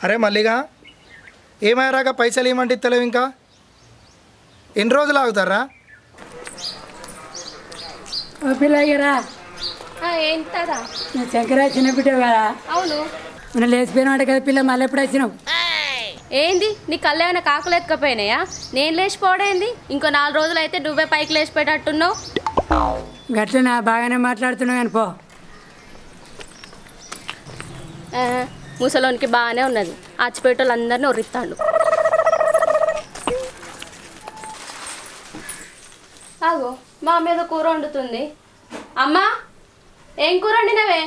అరే మల్లిగా ఏమయ్యారాక పైసలు ఏమంటే ఇస్తలేవు ఇంకా ఎన్ని రోజులు ఆగుతారా పిల్లయ్యరా ఏంటరా శంకరా చిన్న బిడ్డ కదా అవును మనం లేచిపోయినాడు కదా పిల్ల మళ్ళీ ఎప్పుడు వచ్చినావు ఏంది నీ కళ్ళు ఏమైనా కాకులు ఎత్తుకపోయినాయా నేను లేచిపోవడేంది ఇంకో 4 రోజులు అయితే నువ్వే పైకి లేచిపోయేటట్టున్నావు గట్లనా బాగానే మాట్లాడుతున్నావు కానీ పో ముసలోనికి బాగానే ఉన్నది ఆచిపోయేటోళ్ళు అందరినీ ఒర్రిస్తాడు ఆగో మా మీద కూర వండుతుంది అమ్మా ఏం కూర వండినవే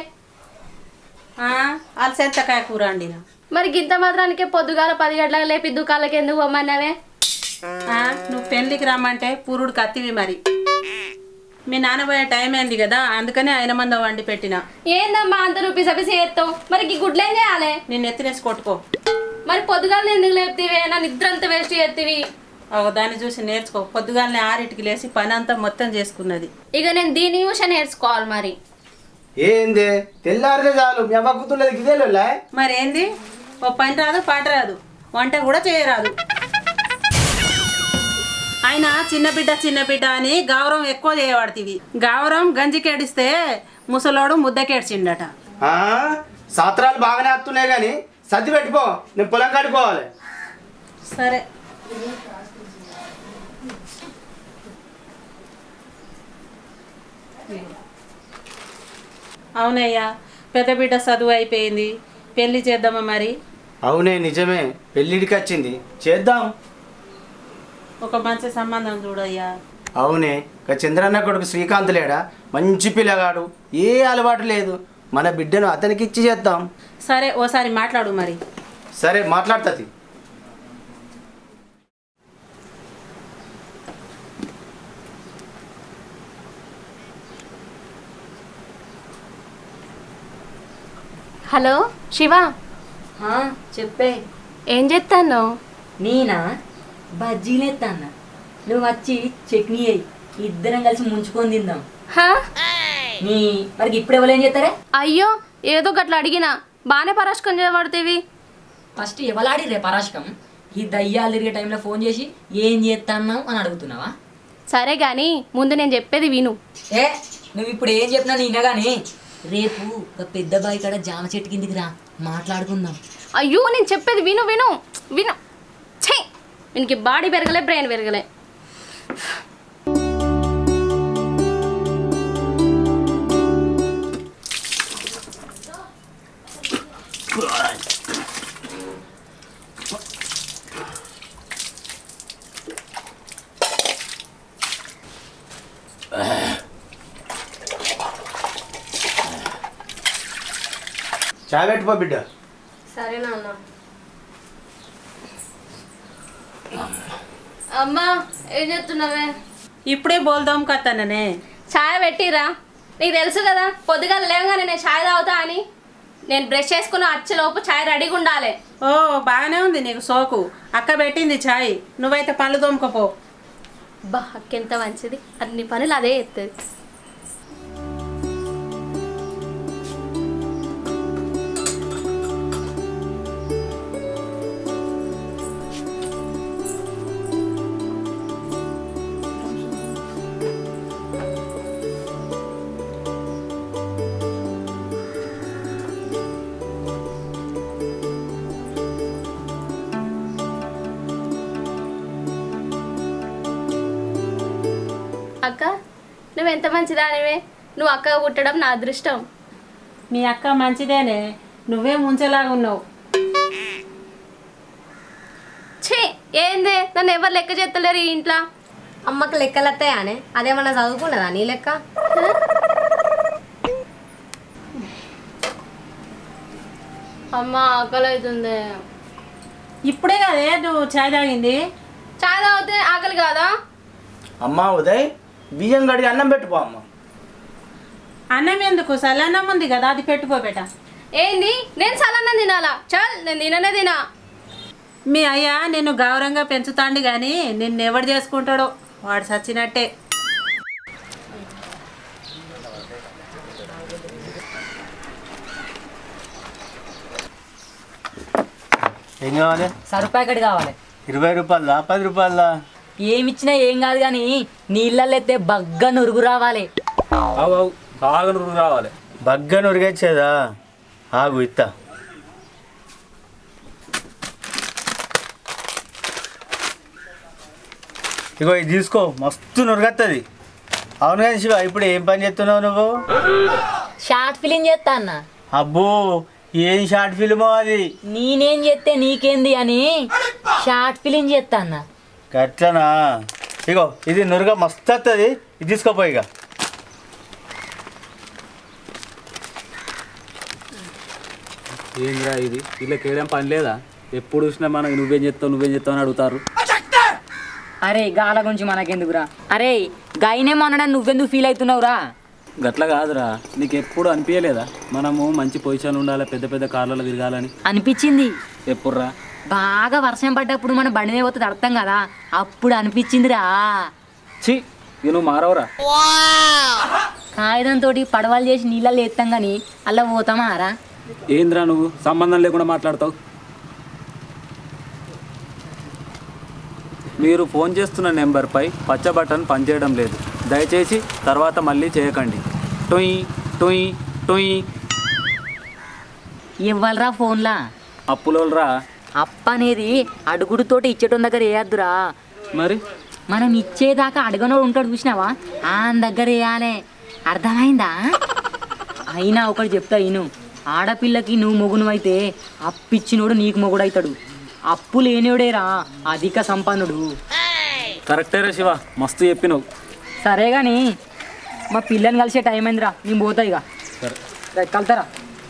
అలసెంతకాయ కూర వండిన మరి గింత మాత్రానికే పొద్దుగాల 10 గంటలకు లేపి దుకాళ్ళకి ఎందుకు పోమన్నావే నువ్వు పెళ్ళికి రమ్మంటే పూరుడు కత్తివి మరి మీ నాన్న పోయే టైం అయింది కదా అందుకనే ఆయన మందం వండి పెట్టిన ఏందమ్మా అంత నువ్వు పిసపిసి చేస్తావు మరి ఈ గుడ్లు ఏం చేయాలి నేను ఎత్తినేసి కొట్టుకో మరి పొద్దుగాల ఎందుకు లేపుతీవే నా నిద్ర అంతా వేస్ట్ చేస్తీవి దాన్ని చూసి నేర్చుకో పొద్దుగాలనే 6ింటికి లేచి పని అంతా మొత్తం చేసుకున్నది ఇక నేను దీని యూషన్ నేర్చుకోవాలి మరి ఏంది తెల్లారితే చాలు మీ అమ్మ కూతుర్లేదు ఇదేలే మరి ఏంది ఓ పని రాదు పాట రాదు వంట కూడా చేయరాదు ఆయన చిన్న బిడ్డ అని గౌరవం ఎక్కువ చేయబడుతుంది గౌరవం గంజికేడిస్తే ముసలోడు ముద్దకేడ్చిండట సాత్రాలు బాగానే వస్తున్నాయి కానీ సర్ది పెట్టిపో నేను పొలం కడుకోవాలి సరే అవునయ్యా పెద్ద బిడ్డ చదువు అయిపోయింది పెళ్లి చేద్దామా మరి అవునే నిజమే పెళ్ళిడికి వచ్చింది చేద్దాం ఒక మంచి సంబంధం చూడయ్యా అవునే చంద్రన్న కొడుకు శ్రీకాంత్ లేడా మంచి పిల్లగాడు ఏ అలవాటు లేదు మన బిడ్డను అతనికి ఇచ్చి చేద్దాం సరే ఓసారి మాట్లాడు మరి సరే మాట్లాడుతుంది హలో శివ చెప్పే ఏం చేస్తాను నేనా బజ్జీలేస్తాన్న నువ్వు వచ్చి చట్నీ అయ్యి ఇద్దరం కలిసి ముంచుకొని తిందాం నీ మరి ఇప్పుడు ఎవరు ఏం చేస్తారే అయ్యో ఏదో గట్లా అడిగినా బాగానే పరాశకం చేయబడుతీవి ఫస్ట్ ఎవలాడిరే పరాశకం ఈ దయ్యాలు తిరిగే టైంలో ఫోన్ చేసి ఏం చేస్తున్నావు అని అడుగుతున్నావా సరే కానీ ముందు నేను చెప్పేది విను ఏ నువ్వు ఇప్పుడు ఏం చెప్పినా నేనే కానీ రేపు ఒక పెద్ద బావి కాడ జామ చెట్టు కిందికి రా మాట్లాడుకుందాం అయ్యో నేను చెప్పేది విను విను విను ఛీ వీనికి బాడీ పెరగలే బ్రెయిన్ పెరగలే చాయ్ పెట్టుకో బిడ్డ సరే నాన్న అమ్మా ఏం చెప్తున్నావే ఇప్పుడే బోల్దాం కత్తననే ఛాయ్ పెట్టిరా నీకు తెలుసు కదా పొద్దుగా లేవగానే నేను ఛాయ్ తాగుతా అని నేను బ్రష్ చేసుకుని వచ్చేలోపు ఛాయ్ రెడీగా ఉండాలి ఓ బాగానే ఉంది నీకు సోకు అక్క పెట్టింది ఛాయ్ నువ్వైతే పళ్ళు తోముకపో బా అక్కెంత మంచిది అన్ని పనులు అదే ఎత్తది అక్క నువ్వు ఎంత మంచిదానివే నువ్వు అక్కగా పుట్టడం నా అదృష్టం మీ అక్క మంచిదేనే నువ్వే ముంచేలాగా ఉన్నావు ఛీ ఏందే నన్ను ఎవరు లెక్క చేస్తలేరు ఈ ఇంట్లో అమ్మకు లెక్కలు వస్తాయానే అదేమన్నా చదువుకున్నదా నీ లెక్క అమ్మ ఆకలి అవుతుంది ఇప్పుడే కదే నువ్వు ఛాయ్ తాగింది చాయ్ తాగితే ఆకలి కాదా అమ్మా ఉదయ్ బియ్యం కడిగి అన్నం పెట్టుకో అమ్మ అన్నం ఎందుకు సలన్నం ఉంది కదా అది పెట్టుకోబెట ఏంది నేను సలన్నం తినాలా చల్ నేను తిననే తినా మీ అయ్య నిన్ను గౌరవంగా పెంచుతాండి కానీ నిన్నెవడు చేసుకుంటాడో వాడు చచ్చినట్టే ఏం కావాలి? సరుకు ప్యాకెట్ కావాలి. 20 రూపాయలా 10 రూపాయలా? ఏమిచ్చినా ఏం కాదు కానీ నీళ్ళల్లో ఎత్తే బగ్గ నురుగు రావాలి. బాగా నురుగు రావాలి. బగ్గ నురిగొచ్చేదా? ఆగు ఇత్తా. ఇగో ఇది తీసుకో, మస్తు నురగత్తది. అవును కానీ శివ, ఇప్పుడు ఏం పని చేస్తున్నావు నువ్వు? షార్ట్ ఫిలిం చేస్తా అన్న. అబ్బో, ఏం షార్ట్ ఫిల్మో అది? నేనేం చేస్తే నీకేంది అని షార్ట్ ఫిలిం చేస్తా అన్న. గట్లనా? ఇగో ఇది నురగ మస్తు వస్తుంది, ఇది తీసుకోపోయి. ఇక ఏంద్రా ఇది? వీళ్ళకి ఏడేం పని లేదా? ఎప్పుడు చూసినా మనకి నువ్వేం చెప్తావు అని అడుగుతారు. అరే గాల గురించి మనకెందుకురా? అరే గాయనే మొన్నడా నువ్వెందుకు ఫీల్ అవుతున్నావురా? గట్లా కాదురా, నీకు ఎప్పుడు అనిపించలేదా మనము మంచి పొజిషన్ ఉండాలి, పెద్ద పెద్ద కార్లలో తిరగాలని? అనిపించింది. ఎప్పుడురా? బాగా వర్షం పడ్డప్పుడు మన బండి మీద పోతుంది అర్థం కదా, అప్పుడు అనిపించిందిరా. ఛీ, ఇక నువ్వు మారవరా? కాగితంతో పడవలు చేసి నీళ్ళల్లో ఎత్తాం కానీ అలా పోతామా రా? ఏంద్రా నువ్వు సంబంధం లేకుండా మాట్లాడతావు? మీరు ఫోన్ చేస్తున్న నెంబర్పై పచ్చ బటన్ పనిచేయడం లేదు, దయచేసి తర్వాత మళ్ళీ చేయకండి. టొయ్ టొయ్ టొయ్. ఇవ్వాలరా ఫోన్లా? అప్పులోరా. అప్ప అనేది అడుగుడుతోటి ఇచ్చేటోని దగ్గర వేయద్దురా. మరి మనం ఇచ్చేదాకా అడగనోడు ఉంటాడు చూసినావా, ఆ దగ్గర వేయాలి. అర్థమైందా? అయినా ఒకటి చెప్తా ఇను, ఆడపిల్లకి నువ్వు మొగును అయితే అప్పిచ్చినోడు నీకు మొగుడు అవుతాడు. అప్పు లేనివాడేరా అధిక సంపన్నుడు. కరెక్టేరా శివ, మస్తు చెప్పినావు. సరే కానీ మా పిల్లని కలిసే టైం అయిందిరా, నేను పోతా ఇక. సరే కలుతారా?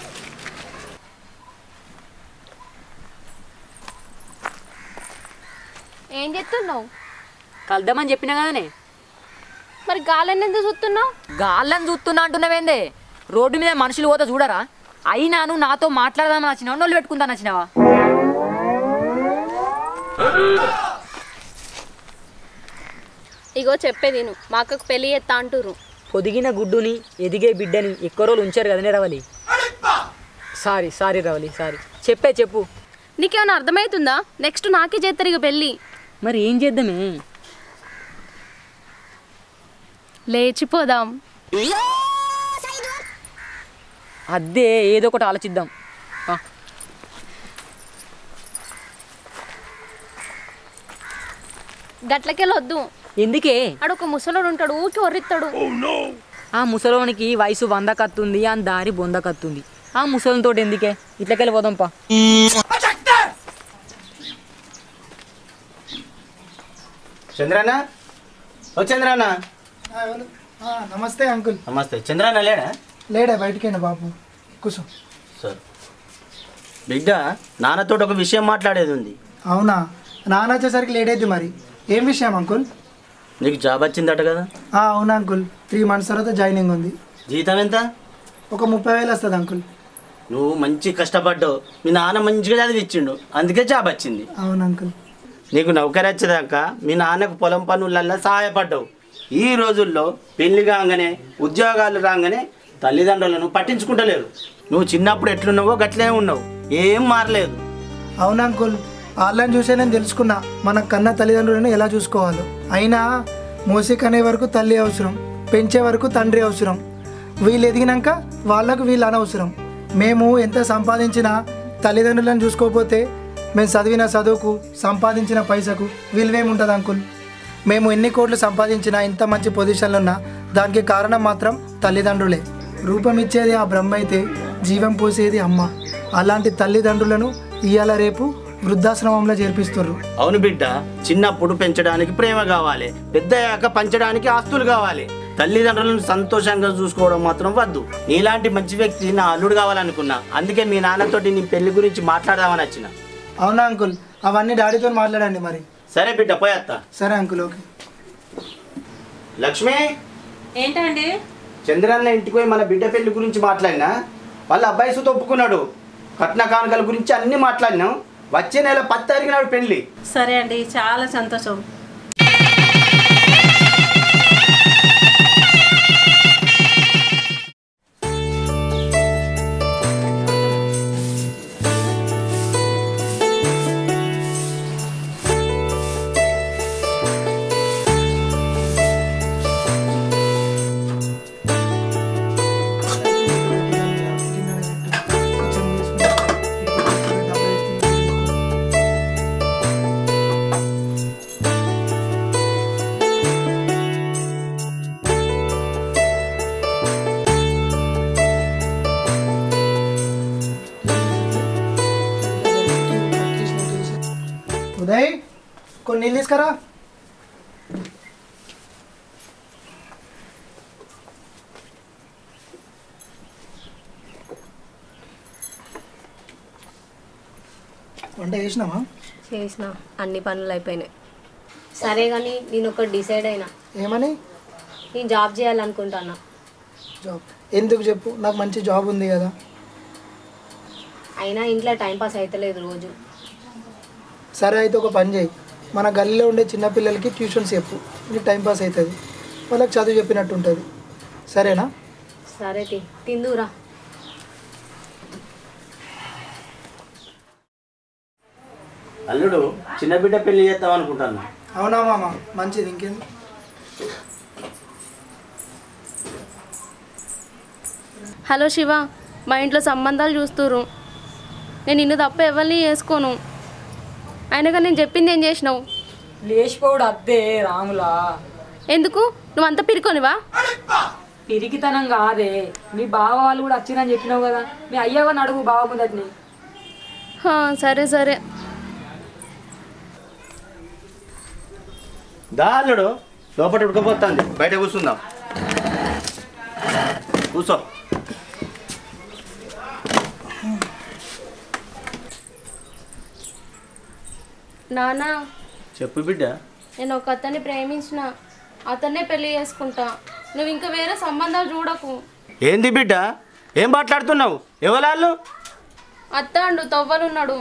ఏం చెప్తున్నావు? కలుద్దామని చెప్పినా కదనే. మరి గాలని ఎందుకు చూస్తున్నావు? గాళ్ళని చూస్తున్నా అంటున్నావేందే? రోడ్డు మీద మనుషులు పోతా చూడరా? అయినా నువ్వు నాతో మాట్లాడదామని వచ్చినావా, నోళ్ళు పెట్టుకుందాని వచ్చినావా? ఇగో చెప్పేది నువ్వు, మా అక్కకు పెళ్లి చేస్తా అంటుర్రు. పొదిగిన గుడ్డుని ఎదిగే బిడ్డని ఎక్కువ రోజులు ఉంచారు కదనే రవలి. Sorry Ravali, sorry. చెప్పు. నీకేమైనా అర్థమవుతుందా? నెక్స్ట్ నాకే చేస్తారు ఇక పెళ్ళి. మరి ఏం చేద్దామే? లేచిపోదాం. అదే ఏదో ఒకటి ఆలోచిద్దాం. గట్లకెళ్ళొద్దు. ఎందుకే? ఆడొక ముసలోడు ఉంటాడు, ఊకి ఒర్రిస్తాడు. ఆ ముసలోనికి వయసు 100 కత్తుంది, అని దారి 100 కత్తుంది. ఆ ముసలితో ఎందుకే? ఇట్లకెళ్ళి పోదాంపా. చంద్రన్న, ఓ చంద్రన్న. నమస్తే అంకుల్. నమస్తే. చంద్రన్న లేడా? లేడా, బయటికేనా బాబు? కూర్చో. సార్, బిడ్డ నాన్నతో ఒక విషయం మాట్లాడేది ఉంది. అవునా? నాన్న వచ్చేసరికి లేట్ అయింది. మరి ఏం విషయం అంకుల్? నీకు జాబ్ వచ్చిందట కదా? అవునా అంకుల్, 3 months తర్వాత జాయినింగ్ ఉంది. జీతం ఎంత? ఒక 30,000 వస్తుంది అంకుల్. నువ్వు మంచి కష్టపడ్డావు, మీ నాన్న మంచిగా చదివిచ్చిండు, అందుకే జాబ్ వచ్చింది. అవును అంకుల్. నీకు నౌకరీ వచ్చేదాకా మీ నాన్నకు పొలం పనులల్లో సహాయపడ్డావు. ఈ రోజుల్లో పెళ్లి కాగానే ఉద్యోగాలు రాగానే తల్లిదండ్రులను పట్టించుకుంటలేరు. నువ్వు చిన్నప్పుడు ఎట్లున్నావో గట్లే ఉన్నావు, ఏం మారలేదు. అవును అంకుల్, వాళ్ళని చూసే నేను తెలుసుకున్నా మన కన్న తల్లిదండ్రులను ఎలా చూసుకోవాలో. అయినా మోసి కనే వరకు తల్లి అవసరం, పెంచే వరకు తండ్రి అవసరం. వీళ్ళు ఎదిగినాక వాళ్ళకు వీళ్ళు అనవసరం. మేము ఎంత సంపాదించినా తల్లిదండ్రులను చూసుకోకపోతే మేము చదివిన చదువుకు, సంపాదించిన పైసకు విలువేముంటుంది అంకుల్? మేము ఎన్ని కోట్లు సంపాదించినా, ఇంత మంచి పొజిషన్లో ఉన్నా దానికి కారణం మాత్రం తల్లిదండ్రులే. రూపం ఇచ్చేది ఆ బ్రహ్మ అయితే జీవం పోసేది అమ్మ. అలాంటి తల్లిదండ్రులను ఇవాళ రేపు వృద్ధాశ్రమంలో చేర్పిస్తుర్రు. అవును బిడ్డ, చిన్నప్పుడు పెంచడానికి ప్రేమ కావాలి, పెద్దయ్యాక పంచడానికి ఆస్తులు కావాలి. తల్లిదండ్రులను సంతోషంగా చూసుకోవడం మాత్రం వద్దు. నీలాంటి మంచి వ్యక్తి నా అల్లుడు కావాలనుకున్నా, అందుకే మీ నాన్నతోటి నీ పెళ్లి గురించి మాట్లాడదామని వచ్చిన. అవునా అంకుల్? అవన్నీ డాడీతో మాట్లాడండి మరి. సరే బిడ్డ, పోయేస్తా. సరే అంకుల్, ఓకే. లక్ష్మి, ఏంటండి? చంద్రన్న ఇంటికి పోయి మన బిడ్డ పెళ్లి గురించి మాట్లాడినా, వాళ్ళ అబ్బాయి సుత ఒప్పుకున్నాడు. కట్న కానుకల గురించి అన్నీ మాట్లాడినాం. వచ్చే నెల 10 తారీఖు నాడు పెళ్లి. సరే అండి, చాలా సంతోషం. నీళ్ళు తీసుకురా. వంట చేసినావా? చేసిన అన్ని పనులు అయిపోయినాయి. సరే కానీ నేను ఒకటి డిసైడ్ అయినా. ఏమని? నేను జాబ్ చేయాలనుకుంటున్నా. జాబ్ ఎందుకు చెప్పు, నాకు మంచి జాబ్ ఉంది కదా. అయినా ఇంట్లో టైంపాస్ అవుతలేదు రోజు. సరే అయితే ఒక పని చేయి, మన గల్లీలో ఉండే చిన్నపిల్లలకి ట్యూషన్స్ చెప్పు, నీకు టైంపాస్ అవుతుంది, వాళ్ళకి చదువు చెప్పినట్టు ఉంటుంది. సరేనా? సరే తిందురా. అల్లుడు చిన్న బిడ్డ పెళ్లి చేద్దాం అనుకుంటాను. అవునా మామ, మంచిది. ఇంకేంది? హలో శివ, మా ఇంట్లో సంబంధాలు చూస్తురు. నేను నిన్ను తప్ప ఎవరిని చేసుకోను. అయినాక నేను చెప్పింది ఏం చేసినావు? లేచిపోడు అద్దే రాములా. ఎందుకు? నువ్వు అంత పిరుకోనివా? పిరికితనం కాదే, మీ బావ వాళ్ళు కూడా వచ్చిరని చెప్పినావు కదా, మీ అయ్యవని అడుగు బావ ముందటిని. సరే సరే. దా అల్లుడు, లోపల ఉడకపోతుంది, బయట కూర్చుందాం. కూర్చో. నానా, చెప్పు బిడ్డ. నేను ఒక అతన్ని ప్రేమించిన, అతన్నే పెళ్లి చేసుకుంటా. నువ్వు ఇంకా వేరే సంబంధాలు చూడకు. ఏంది బిడ్డ, ఏం మాట్లాడుతున్నావు? ఎవరాళ్ళు? అత్తాండు తవ్వలున్నాడు.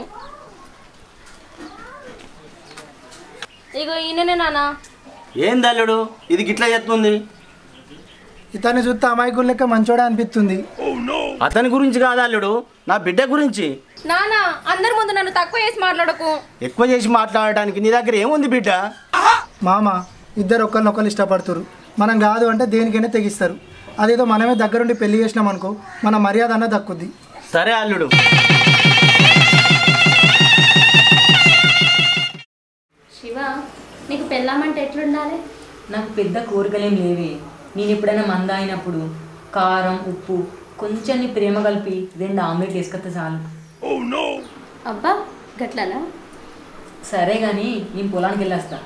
ఇగో ఈయననే నానా. ఏంది అల్లుడు ఇది గిట్లా చేస్తుంది? ఇతన్ని చూస్తే అమాయకులు లెక్క మంచోడే అనిపిస్తుంది. అతని గురించి కాదు అల్లుడు, నా బిడ్డ గురించి. నానా, అందరి ముందు నన్ను తక్కువ చేసి మాట్లాడకు. ఎక్కువ చేసి మాట్లాడడానికి నీ దగ్గర ఏముంది బిడ్డ? మామ, ఇద్దరు ఒకరినొకరు ఇష్టపడుతురు, మనం కాదు అంటే దేనికైనా తెగిస్తారు. అదేదో మనమే దగ్గరుండి పెళ్లి చేసినాం అనుకో, మన మర్యాద అన్న దక్కుద్ది. సరే అల్లుడు. శివ, నీకు పెళ్ళామంటే ఎట్లుండాలి? నాకు పెద్ద కోరికలేం లేవే. నేను ఎప్పుడైనా మంద అయినప్పుడు కారం ఉప్పు కొంచెం నీ ప్రేమ కలిపి 2 ఆమ్లెట్లు వేసుకొస్తే చాలు. అబ్బా గట్లనా? సరే కానీ నేను పొలానికి వెళ్ళేస్తా.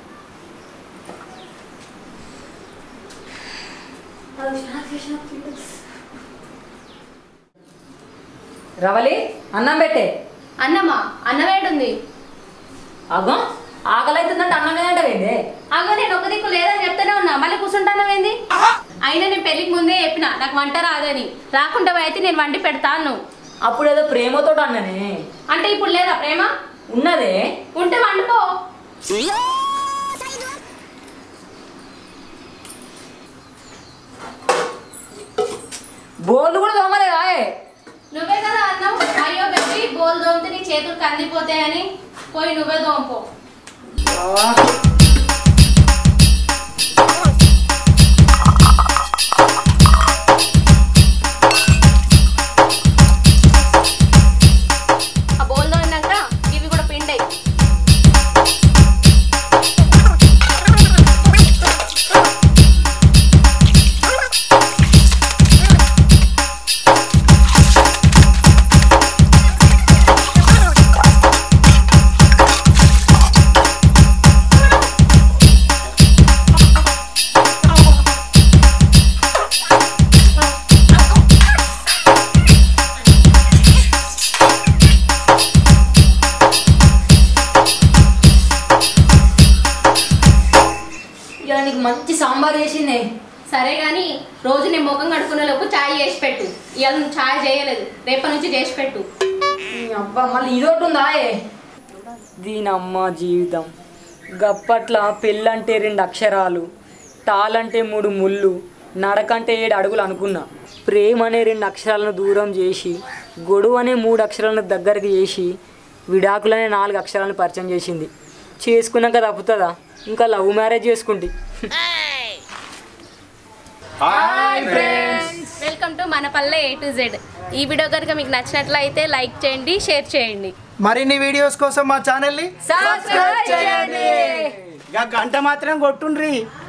రవలి, అన్నం పెట్టే. అన్నమా? అన్నమేడుంది? అగో ఆకలి అవుతుందంటే అన్నం లేదంటే వేందే. అగో నేను ఒక దిక్కు లేదని చెప్తానే ఉన్నా, మళ్ళీ కూర్చుంటానవేంది? అయినా నేను పెళ్ళికి ముందే చెప్పిన నాకు వంట రాదని. రాకుండా అయితే నేను వండి పెడతాను. అప్పుడు ఏదో ప్రేమతో అన్ననే. అంటే ఇప్పుడు లేదా ప్రేమ? ఉన్నదే. ఉంటే వండుకో. బోళ్ళు కూడా దొంగలేదా? నువ్వే కదా అన్నావు, అయ్యో బెబ్బి బోల్ దోమితే నీ చేతులు కందిపోతాయని. పోయి నువ్వే దోంపో. ఆ బోల్ దోమినాక ఇవి కూడా పిండాయి. మంచి సాంబార్ చేసిందే. సరే కానీ రోజు నేను ముఖం కడుక్కునే లోపు ఛాయ్ చేసి పెట్టు. ఇవాళ నువ్వు ఛాయ్ చేయలేదు, రేపటి నుంచి చేసి పెట్టు. అబ్బా మళ్ళీ ఇదొకటి ఉందా? దీనమ్మ జీవితం. గప్పట్ల పెళ్ళంటే 2 అక్షరాలు, తాళంటే 3 ముళ్ళు, నడకంటే 7 అడుగులు అనుకున్నా. ప్రేమ అనే 2 అక్షరాలను దూరం చేసి, గొడవ అనే 3 అక్షరాలను దగ్గరికి చేసి, విడాకులనే 4 అక్షరాలను పరిచయం చేసింది. చేసుకున్నాక తప్పుతుందా? ఇంకా లవ్ మ్యారేజ్ చేసుకుంటే. హాయ్ ఫ్రెండ్స్, వెల్కమ్ టు మన పల్లె A to Z. ఈ వీడియో కనుక మీకు నచ్చినట్లయితే లైక్ చేయండి, షేర్ చేయండి. మరిన్ని వీడియోస్ కోసం మా ఛానల్ని సబ్స్క్రైబ్ చేయండి. గంట మాత్రం కొట్టుండ్రి.